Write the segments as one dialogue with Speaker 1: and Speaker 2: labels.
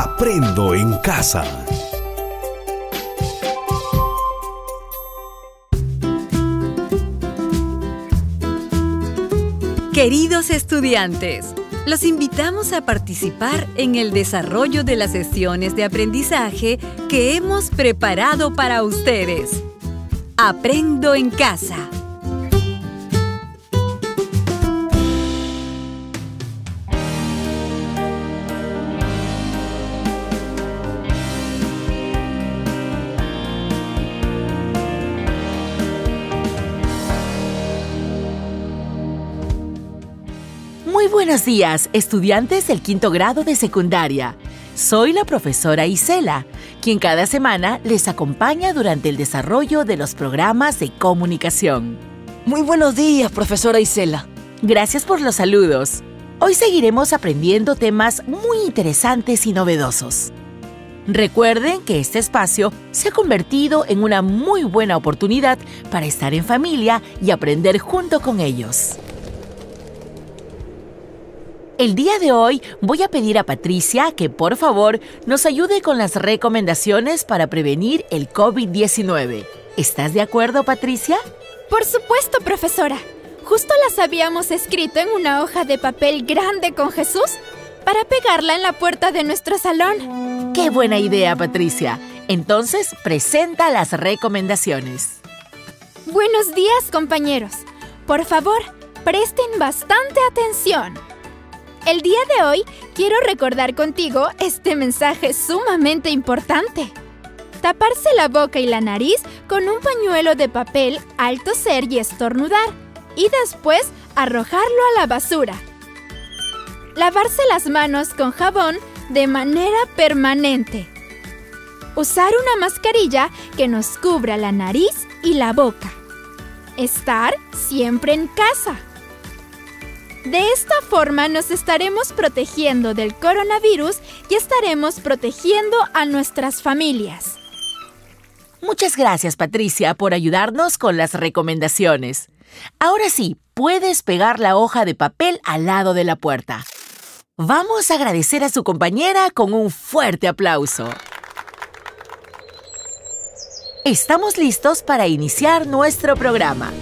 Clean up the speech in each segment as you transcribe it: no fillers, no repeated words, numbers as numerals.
Speaker 1: Aprendo en casa.
Speaker 2: Queridos estudiantes, los invitamos a participar en el desarrollo de las sesiones de aprendizaje que hemos preparado para ustedes. Aprendo en casa.
Speaker 3: Muy buenos días, estudiantes del quinto grado de secundaria. Soy la profesora Isela, quien cada semana les acompaña durante el desarrollo de los programas de comunicación.
Speaker 4: Muy buenos días, profesora Isela.
Speaker 3: Gracias por los saludos. Hoy seguiremos aprendiendo temas muy interesantes y novedosos. Recuerden que este espacio se ha convertido en una muy buena oportunidad para estar en familia y aprender junto con ellos. El día de hoy voy a pedir a Patricia que por favor nos ayude con las recomendaciones para prevenir el COVID-19. ¿Estás de acuerdo, Patricia?
Speaker 5: Por supuesto, profesora. Justo las habíamos escrito en una hoja de papel grande con Jesús para pegarla en la puerta de nuestro salón.
Speaker 3: ¡Qué buena idea, Patricia! Entonces, presenta las recomendaciones.
Speaker 5: Buenos días, compañeros. Por favor, presten bastante atención. El día de hoy quiero recordar contigo este mensaje sumamente importante. Taparse la boca y la nariz con un pañuelo de papel al toser y estornudar, y después arrojarlo a la basura. Lavarse las manos con jabón de manera permanente. Usar una mascarilla que nos cubra la nariz y la boca. Estar siempre en casa. De esta forma nos estaremos protegiendo del coronavirus y estaremos protegiendo a nuestras familias.
Speaker 3: Muchas gracias, Patricia, por ayudarnos con las recomendaciones. Ahora sí, puedes pegar la hoja de papel al lado de la puerta. Vamos a agradecer a su compañera con un fuerte aplauso. Estamos listos para iniciar nuestro programa.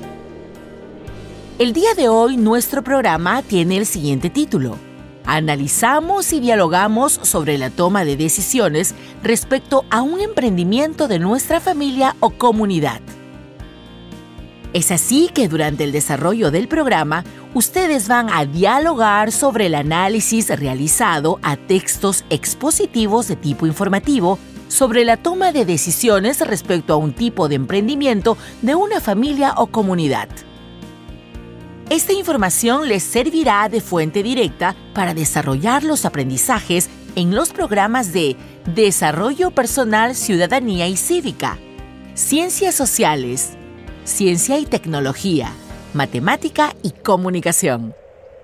Speaker 3: El día de hoy nuestro programa tiene el siguiente título. Analizamos y dialogamos sobre la toma de decisiones respecto a un emprendimiento de nuestra familia o comunidad. Es así que durante el desarrollo del programa, ustedes van a dialogar sobre el análisis realizado a textos expositivos de tipo informativo sobre la toma de decisiones respecto a un tipo de emprendimiento de una familia o comunidad. Esta información les servirá de fuente directa para desarrollar los aprendizajes en los programas de Desarrollo Personal, Ciudadanía y Cívica, Ciencias Sociales, Ciencia y Tecnología, Matemática y Comunicación.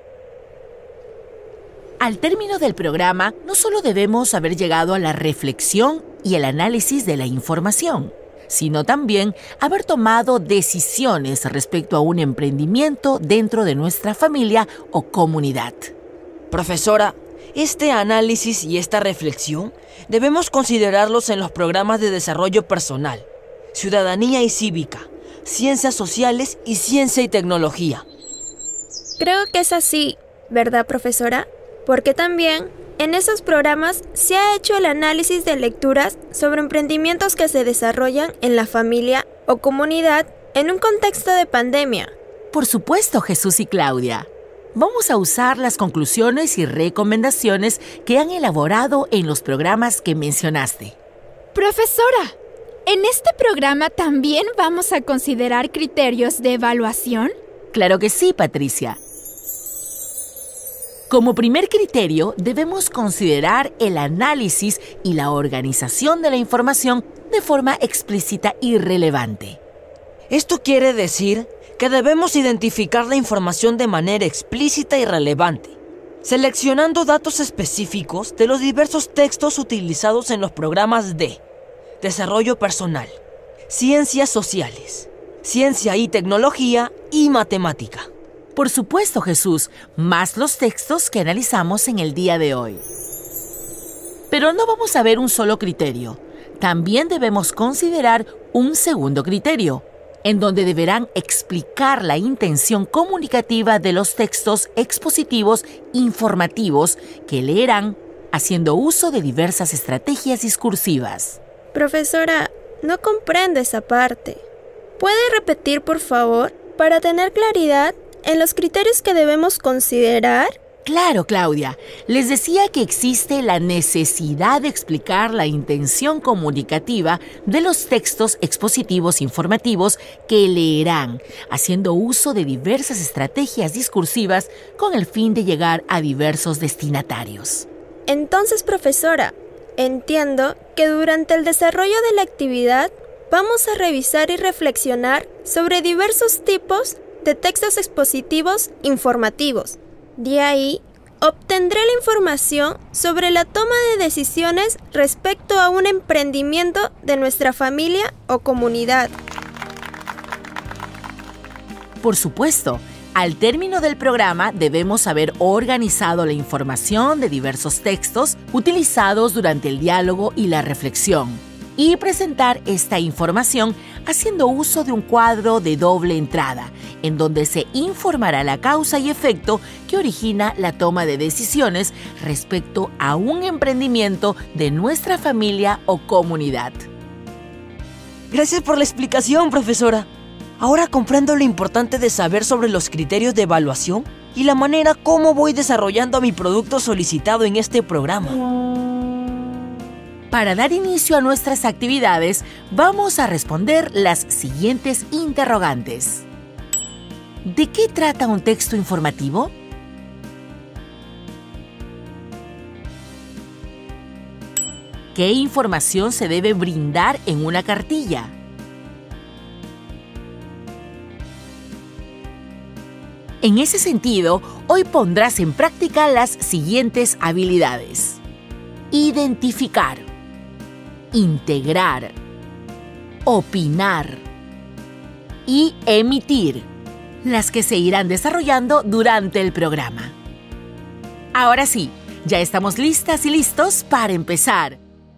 Speaker 3: Al término del programa, no solo debemos haber llegado a la reflexión y el análisis de la información, sino también haber tomado decisiones respecto a un emprendimiento dentro de nuestra familia o comunidad.
Speaker 4: Profesora, este análisis y esta reflexión debemos considerarlos en los programas de desarrollo personal, ciudadanía y cívica, ciencias sociales y ciencia y tecnología.
Speaker 6: Creo que es así, ¿verdad, profesora? Porque también en esos programas se ha hecho el análisis de lecturas sobre emprendimientos que se desarrollan en la familia o comunidad en un contexto de pandemia.
Speaker 3: Por supuesto, Jesús y Claudia. Vamos a usar las conclusiones y recomendaciones que han elaborado en los programas que mencionaste.
Speaker 5: Profesora, ¿en este programa también vamos a considerar criterios de evaluación?
Speaker 3: Claro que sí, Patricia. Como primer criterio, debemos considerar el análisis y la organización de la información de forma explícita y relevante.
Speaker 4: Esto quiere decir que debemos identificar la información de manera explícita y relevante, seleccionando datos específicos de los diversos textos utilizados en los programas de Desarrollo Personal, Ciencias Sociales, Ciencia y Tecnología y Matemática.
Speaker 3: Por supuesto, Jesús, más los textos que analizamos en el día de hoy. Pero no vamos a ver un solo criterio. También debemos considerar un segundo criterio, en donde deberán explicar la intención comunicativa de los textos expositivos informativos que leerán, haciendo uso de diversas estrategias discursivas.
Speaker 6: Profesora, no comprendo esa parte. ¿Puede repetir, por favor, para tener claridad en los criterios que debemos considerar?
Speaker 3: Claro, Claudia. Les decía que existe la necesidad de explicar la intención comunicativa de los textos expositivos informativos que leerán, haciendo uso de diversas estrategias discursivas con el fin de llegar a diversos destinatarios.
Speaker 6: Entonces, profesora, entiendo que durante el desarrollo de la actividad vamos a revisar y reflexionar sobre diversos tipos de textos expositivos informativos. De ahí, obtendré la información sobre la toma de decisiones respecto a un emprendimiento de nuestra familia o comunidad.
Speaker 3: Por supuesto, al término del programa debemos haber organizado la información de diversos textos utilizados durante el diálogo y la reflexión y presentar esta información haciendo uso de un cuadro de doble entrada, en donde se informará la causa y efecto que origina la toma de decisiones respecto a un emprendimiento de nuestra familia o comunidad.
Speaker 4: Gracias por la explicación, profesora. Ahora comprendo lo importante de saber sobre los criterios de evaluación y la manera como voy desarrollando mi producto solicitado en este programa.
Speaker 3: Para dar inicio a nuestras actividades, vamos a responder las siguientes interrogantes. ¿De qué trata un texto informativo? ¿Qué información se debe brindar en una cartilla? En ese sentido, hoy pondrás en práctica las siguientes habilidades. Identificar, integrar, opinar y emitir, las que se irán desarrollando durante el programa. Ahora sí, ya estamos listas y listos para empezar.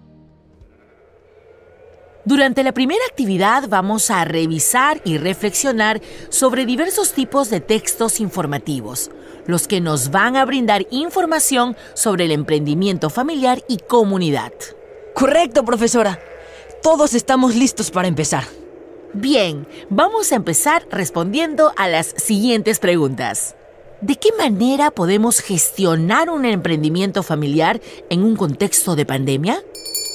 Speaker 3: Durante la primera actividad vamos a revisar y reflexionar sobre diversos tipos de textos informativos, los que nos van a brindar información sobre el emprendimiento familiar y comunidad.
Speaker 4: Correcto, profesora. Todos estamos listos para empezar.
Speaker 3: Bien, vamos a empezar respondiendo a las siguientes preguntas. ¿De qué manera podemos gestionar un emprendimiento familiar en un contexto de pandemia?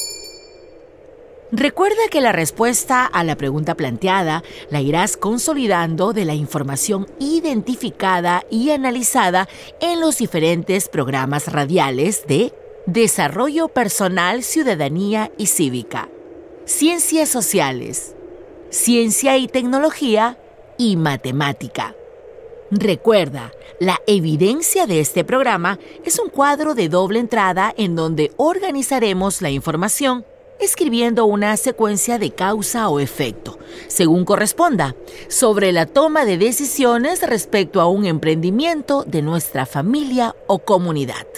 Speaker 3: Recuerda que la respuesta a la pregunta planteada la irás consolidando de la información identificada y analizada en los diferentes programas radiales de Desarrollo Personal, Ciudadanía y Cívica, Ciencias Sociales, Ciencia y Tecnología y Matemática. Recuerda, la evidencia de este programa es un cuadro de doble entrada en donde organizaremos la información escribiendo una secuencia de causa o efecto, según corresponda, sobre la toma de decisiones respecto a un emprendimiento de nuestra familia o comunidad.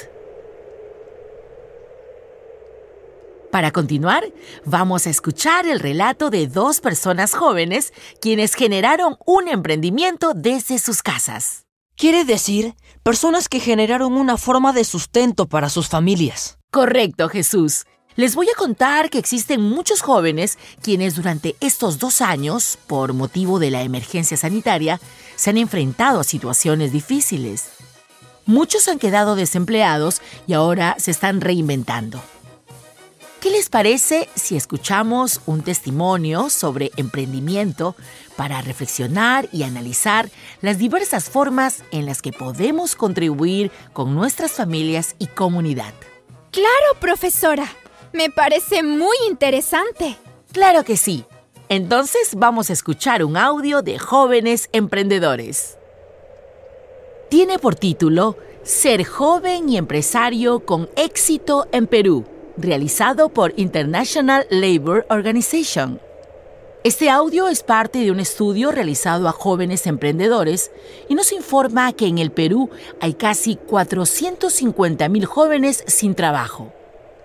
Speaker 3: Para continuar, vamos a escuchar el relato de dos personas jóvenes quienes generaron un emprendimiento desde sus casas.
Speaker 4: Quiere decir, personas que generaron una forma de sustento para sus familias.
Speaker 3: Correcto, Jesús. Les voy a contar que existen muchos jóvenes quienes durante estos 2 años, por motivo de la emergencia sanitaria, se han enfrentado a situaciones difíciles. Muchos han quedado desempleados y ahora se están reinventando. ¿Qué les parece si escuchamos un testimonio sobre emprendimiento para reflexionar y analizar las diversas formas en las que podemos contribuir con nuestras familias y comunidad?
Speaker 5: ¡Claro, profesora! Me parece muy interesante.
Speaker 3: ¡Claro que sí! Entonces vamos a escuchar un audio de jóvenes emprendedores. Tiene por título Ser joven y empresario con éxito en Perú, realizado por International Labour Organization. Este audio es parte de un estudio realizado a jóvenes emprendedores y nos informa que en el Perú hay casi 450,000 jóvenes sin trabajo.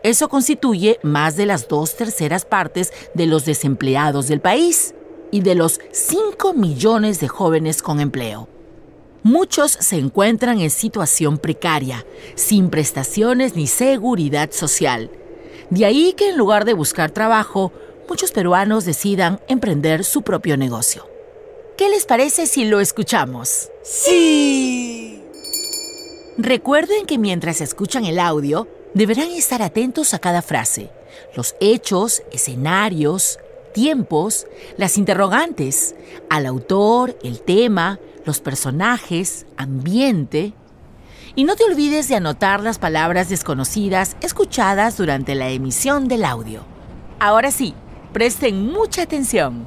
Speaker 3: Eso constituye más de las 2/3 partes de los desempleados del país y de los 5 millones de jóvenes con empleo. Muchos se encuentran en situación precaria, sin prestaciones ni seguridad social. De ahí que en lugar de buscar trabajo, muchos peruanos decidan emprender su propio negocio. ¿Qué les parece si lo escuchamos?
Speaker 4: ¡Sí!
Speaker 3: Recuerden que mientras escuchan el audio, deberán estar atentos a cada frase, los hechos, escenarios, tiempos, las interrogantes, al autor, el tema, los personajes, ambiente. Y no te olvides de anotar las palabras desconocidas escuchadas durante la emisión del audio. Ahora sí, presten mucha atención.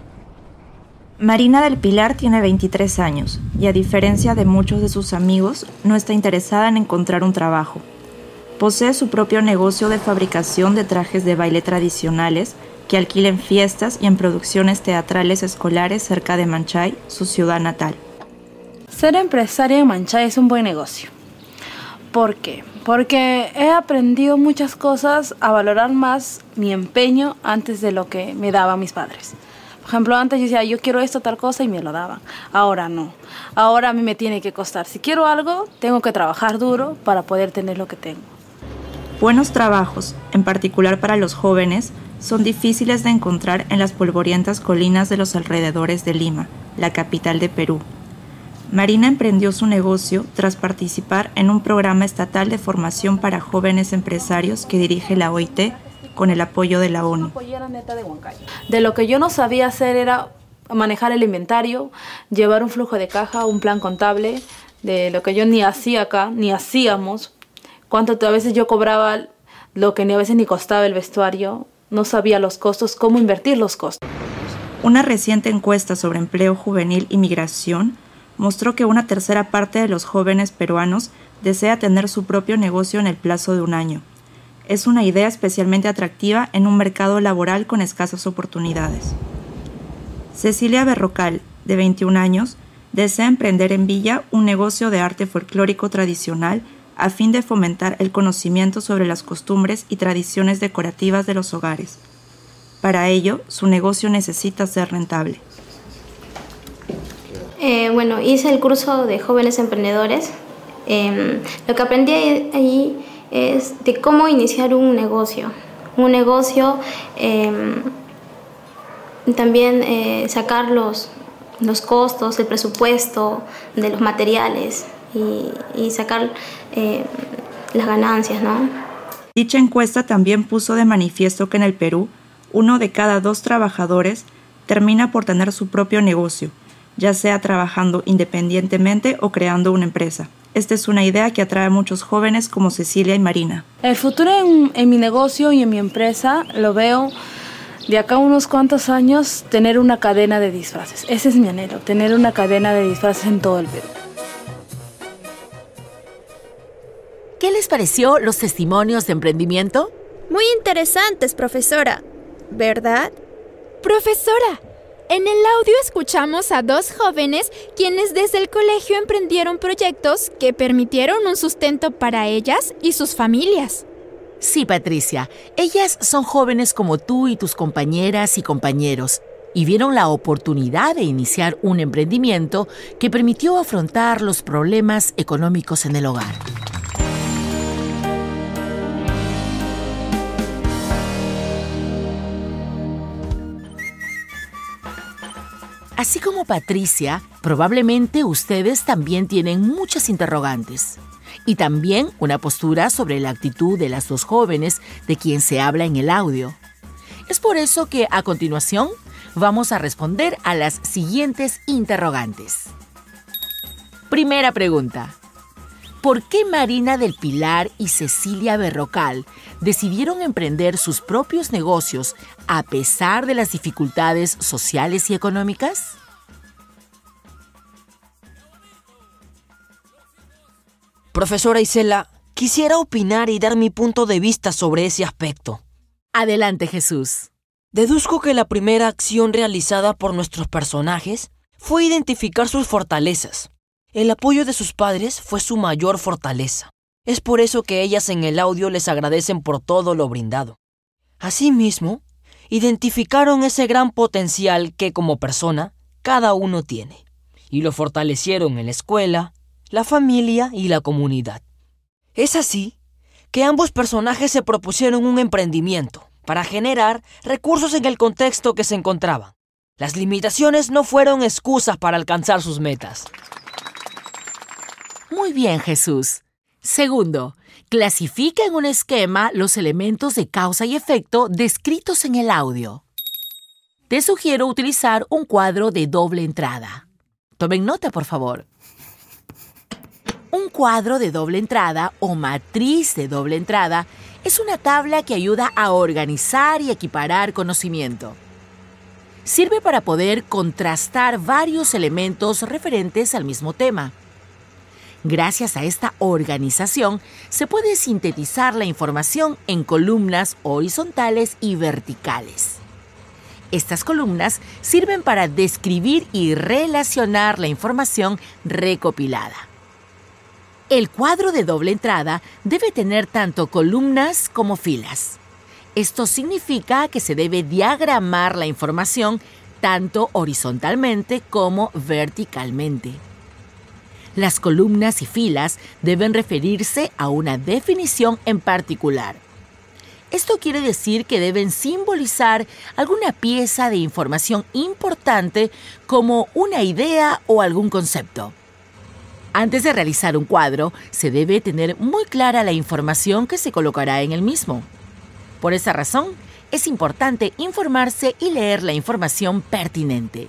Speaker 7: Marina del Pilar tiene 23 años y, a diferencia de muchos de sus amigos, no está interesada en encontrar un trabajo. Posee su propio negocio de fabricación de trajes de baile tradicionales que alquila en fiestas y en producciones teatrales escolares cerca de Manchay, su ciudad natal.
Speaker 8: Ser empresaria en Manchay es un buen negocio. ¿Por qué? Porque he aprendido muchas cosas a valorar más mi empeño antes de lo que me daban mis padres. Por ejemplo, antes yo decía, yo quiero esto, tal cosa, y me lo daban. Ahora no. Ahora a mí me tiene que costar. Si quiero algo, tengo que trabajar duro para poder tener lo que tengo.
Speaker 7: Buenos trabajos, en particular para los jóvenes, son difíciles de encontrar en las polvorientas colinas de los alrededores de Lima, la capital de Perú. Marina emprendió su negocio tras participar en un programa estatal de formación para jóvenes empresarios que dirige la OIT con el apoyo de la ONU.
Speaker 8: De lo que yo no sabía hacer era manejar el inventario, llevar un flujo de caja, un plan contable, de lo que yo ni hacía acá, ni hacíamos. A veces yo cobraba lo que ni a veces ni costaba el vestuario, no sabía los costos, cómo invertir los costos.
Speaker 7: Una reciente encuesta sobre empleo juvenil y migración mostró que 1/3 parte de los jóvenes peruanos desea tener su propio negocio en el plazo de un año. Es una idea especialmente atractiva en un mercado laboral con escasas oportunidades. Cecilia Berrocal, de 21 años, desea emprender en Villa un negocio de arte folclórico tradicional a fin de fomentar el conocimiento sobre las costumbres y tradiciones decorativas de los hogares. Para ello, su negocio necesita ser rentable.
Speaker 9: Hice el curso de jóvenes emprendedores. Lo que aprendí ahí es de cómo iniciar un negocio. También sacar los costos, el presupuesto de los materiales y sacar las ganancias, ¿no?
Speaker 7: Dicha encuesta también puso de manifiesto que en el Perú, 1 de cada 2 trabajadores termina por tener su propio negocio, ya sea trabajando independientemente o creando una empresa. Esta es una idea que atrae a muchos jóvenes como Cecilia y Marina.
Speaker 8: El futuro en mi negocio y en mi empresa lo veo de acá a unos cuantos años, tener una cadena de disfraces. Ese es mi anhelo, tener una cadena de disfraces en todo el Perú.
Speaker 3: ¿Qué les pareció los testimonios de emprendimiento?
Speaker 6: Muy interesantes, profesora, ¿verdad?
Speaker 5: Profesora, en el audio escuchamos a 2 jóvenes quienes desde el colegio emprendieron proyectos que permitieron un sustento para ellas y sus familias.
Speaker 3: Sí, Patricia, ellas son jóvenes como tú y tus compañeras y compañeros y vieron la oportunidad de iniciar un emprendimiento que permitió afrontar los problemas económicos en el hogar. Así como Patricia, probablemente ustedes también tienen muchas interrogantes y también una postura sobre la actitud de las 2 jóvenes de quien se habla en el audio. Es por eso que a continuación vamos a responder a las siguientes interrogantes. Primera pregunta. ¿Por qué Marina del Pilar y Cecilia Berrocal decidieron emprender sus propios negocios a pesar de las dificultades sociales y económicas?
Speaker 4: Profesora Isela, quisiera opinar y dar mi punto de vista sobre ese aspecto.
Speaker 3: Adelante, Jesús.
Speaker 4: Deduzco que la primera acción realizada por nuestros personajes fue identificar sus fortalezas. El apoyo de sus padres fue su mayor fortaleza. Es por eso que ellas en el audio les agradecen por todo lo brindado. Asimismo, identificaron ese gran potencial que como persona cada uno tiene y lo fortalecieron en la escuela, la familia y la comunidad. Es así que ambos personajes se propusieron un emprendimiento para generar recursos en el contexto que se encontraban. Las limitaciones no fueron excusas para alcanzar sus metas.
Speaker 3: Muy bien, Jesús. Segundo, clasifica en un esquema los elementos de causa y efecto descritos en el audio. Te sugiero utilizar un cuadro de doble entrada. Tomen nota, por favor. Un cuadro de doble entrada o matriz de doble entrada es una tabla que ayuda a organizar y equiparar conocimiento. Sirve para poder contrastar varios elementos referentes al mismo tema. Gracias a esta organización, se puede sintetizar la información en columnas horizontales y verticales. Estas columnas sirven para describir y relacionar la información recopilada. El cuadro de doble entrada debe tener tanto columnas como filas. Esto significa que se debe diagramar la información tanto horizontalmente como verticalmente. Las columnas y filas deben referirse a una definición en particular. Esto quiere decir que deben simbolizar alguna pieza de información importante como una idea o algún concepto. Antes de realizar un cuadro, se debe tener muy clara la información que se colocará en el mismo. Por esa razón, es importante informarse y leer la información pertinente.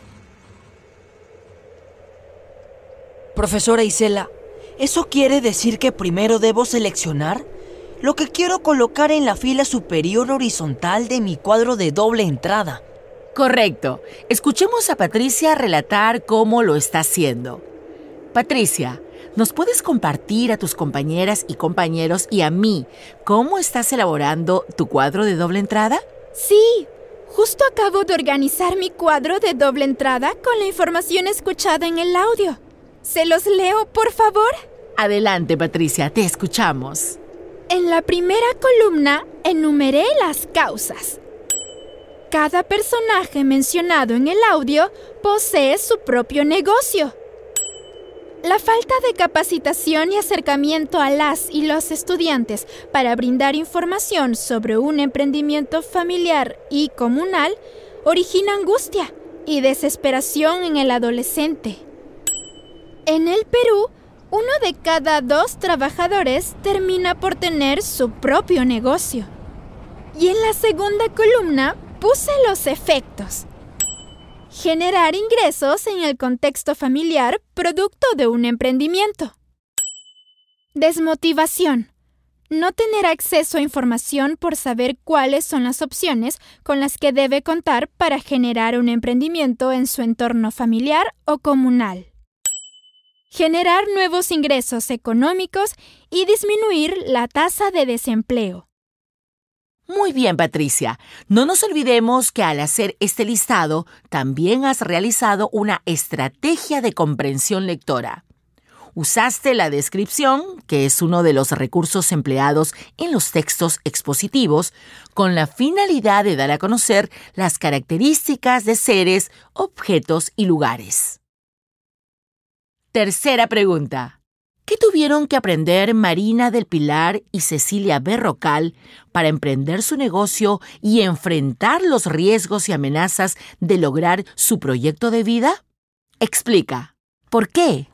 Speaker 4: Profesora Isela, ¿eso quiere decir que primero debo seleccionar lo que quiero colocar en la fila superior horizontal de mi cuadro de doble entrada?
Speaker 3: Correcto. Escuchemos a Patricia relatar cómo lo está haciendo. Patricia, ¿nos puedes compartir a tus compañeras y compañeros y a mí cómo estás elaborando tu cuadro de doble entrada?
Speaker 5: Sí, justo acabo de organizar mi cuadro de doble entrada con la información escuchada en el audio. ¿Se los leo, por favor?
Speaker 3: Adelante, Patricia, te escuchamos.
Speaker 5: En la primera columna enumeré las causas. Cada personaje mencionado en el audio posee su propio negocio. La falta de capacitación y acercamiento a las y los estudiantes para brindar información sobre un emprendimiento familiar y comunal origina angustia y desesperación en el adolescente. En el Perú, 1 de cada 2 trabajadores termina por tener su propio negocio. Y en la segunda columna puse los efectos. Generar ingresos en el contexto familiar producto de un emprendimiento. Desmotivación. No tener acceso a información por saber cuáles son las opciones con las que debe contar para generar un emprendimiento en su entorno familiar o comunal. Generar nuevos ingresos económicos y disminuir la tasa de desempleo.
Speaker 3: Muy bien, Patricia. No nos olvidemos que al hacer este listado, también has realizado una estrategia de comprensión lectora. Usaste la descripción, que es uno de los recursos empleados en los textos expositivos, con la finalidad de dar a conocer las características de seres, objetos y lugares. Tercera pregunta. ¿Qué tuvieron que aprender Marina del Pilar y Cecilia Berrocal para emprender su negocio y enfrentar los riesgos y amenazas de lograr su proyecto de vida? Explica. ¿Por qué?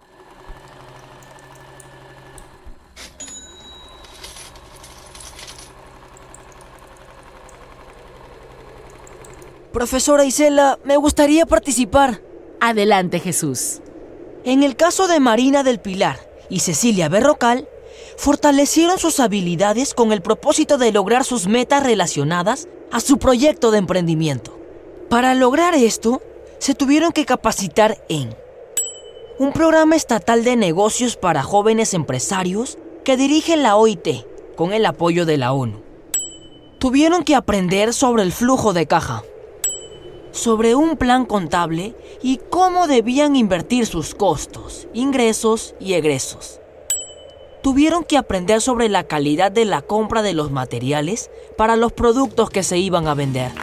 Speaker 4: Profesora Isela, me gustaría participar.
Speaker 3: Adelante, Jesús.
Speaker 4: En el caso de Marina del Pilar y Cecilia Berrocal, fortalecieron sus habilidades con el propósito de lograr sus metas relacionadas a su proyecto de emprendimiento. Para lograr esto, se tuvieron que capacitar en un programa estatal de negocios para jóvenes empresarios que dirige la OIT con el apoyo de la ONU. Tuvieron que aprender sobre el flujo de caja, sobre un plan contable y cómo debían invertir sus costos, ingresos y egresos. tuvieron que aprender sobre la calidad de la compra de los materiales para los productos que se iban a vender.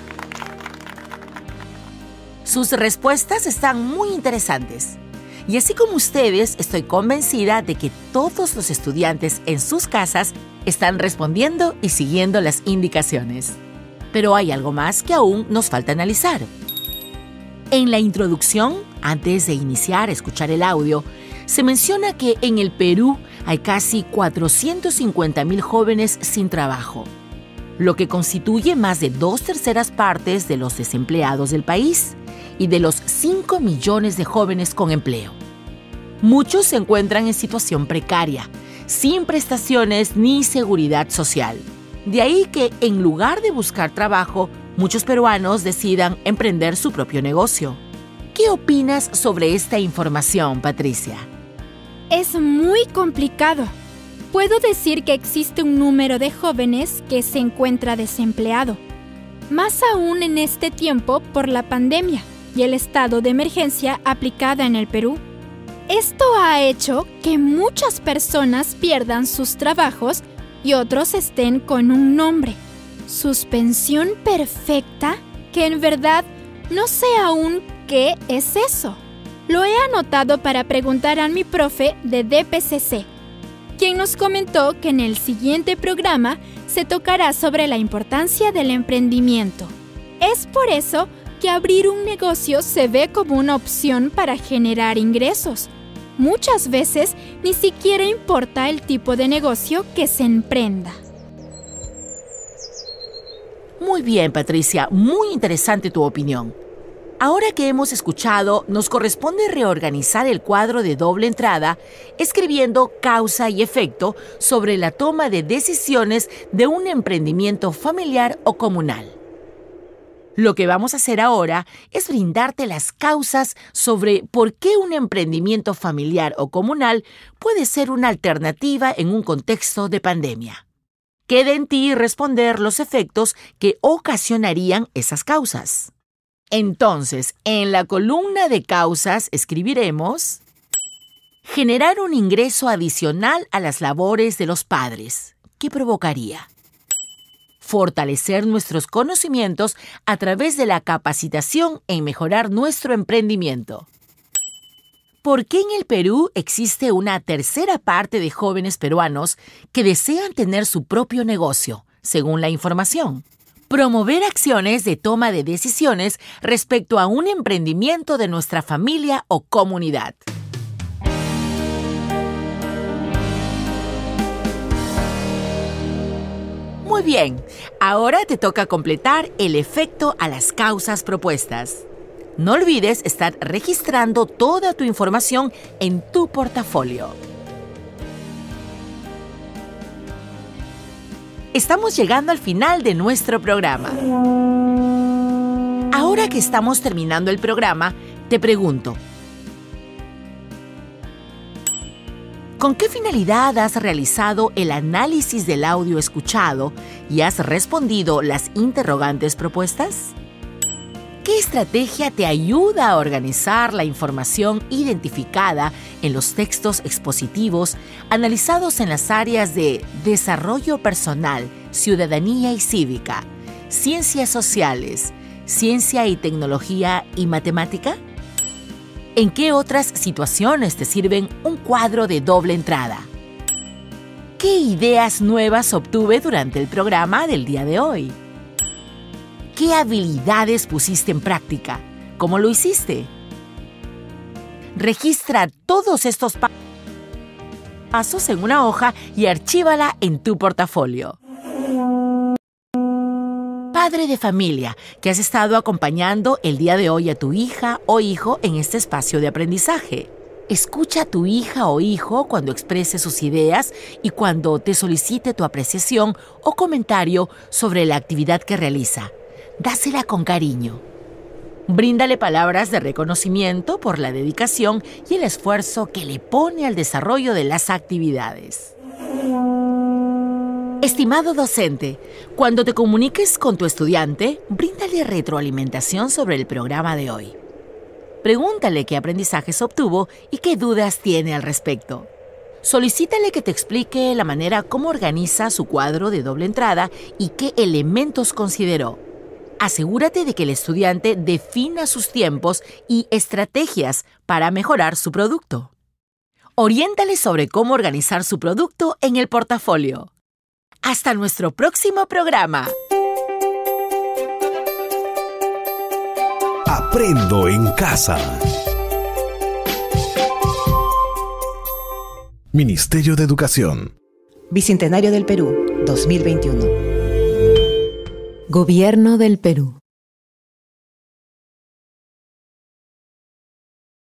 Speaker 3: Sus respuestas están muy interesantes. Y así como ustedes, estoy convencida de que todos los estudiantes en sus casas están respondiendo y siguiendo las indicaciones. Pero hay algo más que aún nos falta analizar. En la introducción, antes de iniciar a escuchar el audio, se menciona que en el Perú hay casi 450,000 jóvenes sin trabajo, lo que constituye más de 2/3 partes de los desempleados del país y de los 5 millones de jóvenes con empleo. Muchos se encuentran en situación precaria, sin prestaciones ni seguridad social. De ahí que, en lugar de buscar trabajo, muchos peruanos decidan emprender su propio negocio. ¿Qué opinas sobre esta información, Patricia?
Speaker 5: Es muy complicado. Puedo decir que existe un número de jóvenes que se encuentra desempleado, más aún en este tiempo por la pandemia y el estado de emergencia aplicada en el Perú. Esto ha hecho que muchas personas pierdan sus trabajos y otros estén con un nombre, suspensión perfecta, que en verdad no sé aún qué es eso. Lo he anotado para preguntar a mi profe de DPCC, quien nos comentó que en el siguiente programa se tocará sobre la importancia del emprendimiento. Es por eso que abrir un negocio se ve como una opción para generar ingresos. Muchas veces ni siquiera importa el tipo de negocio que se emprenda.
Speaker 3: Muy bien, Patricia, muy interesante tu opinión. Ahora que hemos escuchado, nos corresponde reorganizar el cuadro de doble entrada, escribiendo causa y efecto sobre la toma de decisiones de un emprendimiento familiar o comunal. Lo que vamos a hacer ahora es brindarte las causas sobre por qué un emprendimiento familiar o comunal puede ser una alternativa en un contexto de pandemia. Queda en ti responder los efectos que ocasionarían esas causas. Entonces, en la columna de causas escribiremos: generar un ingreso adicional a las labores de los padres. ¿Qué provocaría? Fortalecer nuestros conocimientos a través de la capacitación en mejorar nuestro emprendimiento. ¿Por qué en el Perú existe una tercera parte de jóvenes peruanos que desean tener su propio negocio, según la información? Promover acciones de toma de decisiones respecto a un emprendimiento de nuestra familia o comunidad. Muy bien, ahora te toca completar el efecto a las causas propuestas. No olvides estar registrando toda tu información en tu portafolio. Estamos llegando al final de nuestro programa. Ahora que estamos terminando el programa, te pregunto: ¿con qué finalidad has realizado el análisis del audio escuchado y has respondido las interrogantes propuestas? ¿Qué estrategia te ayuda a organizar la información identificada en los textos expositivos analizados en las áreas de desarrollo personal, ciudadanía y cívica, ciencias sociales, ciencia y tecnología y matemática? ¿En qué otras situaciones te sirven un cuadro de doble entrada? ¿Qué ideas nuevas obtuve durante el programa del día de hoy? ¿Qué habilidades pusiste en práctica? ¿Cómo lo hiciste? Registra todos estos pasos en una hoja y archívala en tu portafolio. Padre de familia, que has estado acompañando el día de hoy a tu hija o hijo en este espacio de aprendizaje. Escucha a tu hija o hijo cuando exprese sus ideas y cuando te solicite tu apreciación o comentario sobre la actividad que realiza. Dásela con cariño. Bríndale palabras de reconocimiento por la dedicación y el esfuerzo que le pone al desarrollo de las actividades. Estimado docente, cuando te comuniques con tu estudiante, bríndale retroalimentación sobre el programa de hoy. Pregúntale qué aprendizajes obtuvo y qué dudas tiene al respecto. Solicítale que te explique la manera como organiza su cuadro de doble entrada y qué elementos consideró. Asegúrate de que el estudiante defina sus tiempos y estrategias para mejorar su producto. Oriéntale sobre cómo organizar su producto en el portafolio. ¡Hasta nuestro próximo programa!
Speaker 1: Aprendo en casa. Ministerio de Educación.
Speaker 10: Bicentenario del Perú, 2021.
Speaker 2: Gobierno del Perú.